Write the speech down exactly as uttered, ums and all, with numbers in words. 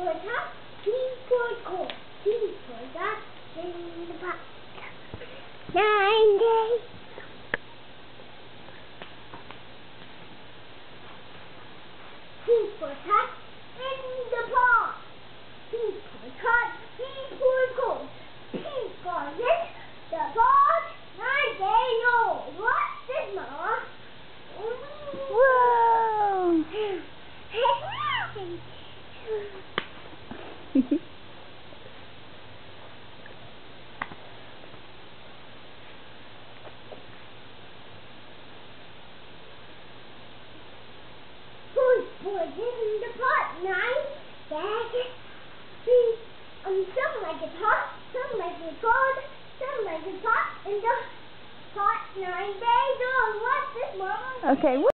for top, T for cold, T for that, in the pot. Nine days. T for top, in the pot. T for top, T for cold, T for this, the pot, nine days old. What's this, Mama? Whoa! Who's put in the pot? Nine bags. See, um, some like it hot, some like it cold, some like it hot, and the pot nine days old. What's this, Mama? Okay.